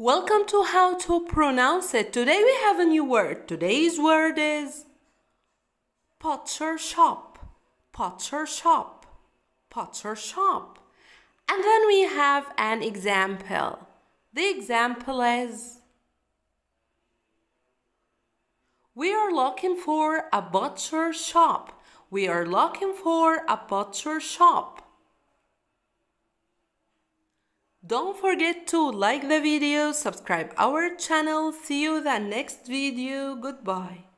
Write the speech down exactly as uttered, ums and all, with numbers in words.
Welcome to How to Pronounce It. Today we have a new word. Today's word is butcher shop, butcher shop, butcher shop. And then we have an example. The example is, we are looking for a butcher shop. We are looking for a butcher shop. Don't forget to like the video, subscribe our channel. See you in the next video. Goodbye.